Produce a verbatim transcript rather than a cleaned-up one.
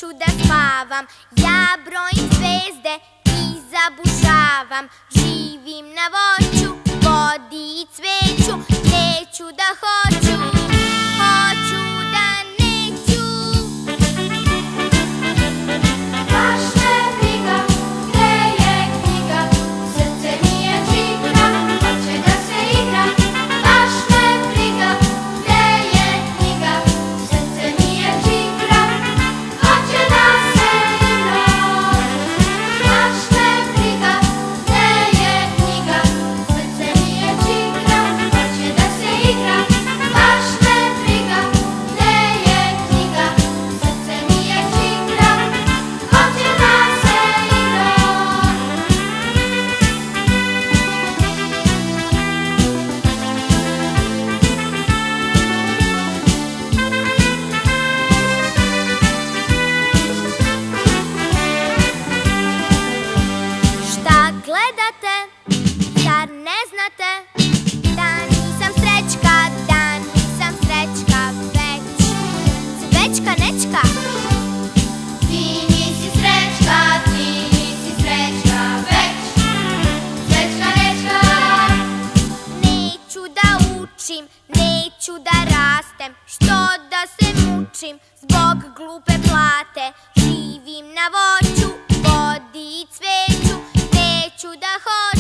neću da spavam. Ja brojim zvezde i zabušavam. Živim na voću, vodi i cveću. Neću da hoću, hoću da neću. Baš me briga, gde je knjiga, srce mi je čigra, hoće da se igra. Baš me briga, gde je knjiga, srce mi je čigra, hoće da se igra. Baš me briga, gde je knjiga, srce mi je čigra, hoće da se igra. Baš me briga, gde je knjiga, srce mi je čigra, hoće da se igra. Šta gledate, zar ne znate da nisam srećka, da nisam srećka, već cvećka nečka. Ti nisi srećka, ti nisi srećka, već srećka nečka. Neću da učim, neću da rastem, što da se mučim zbog glupe plate. Živim na voću, vodi i cveću, neću da hoću.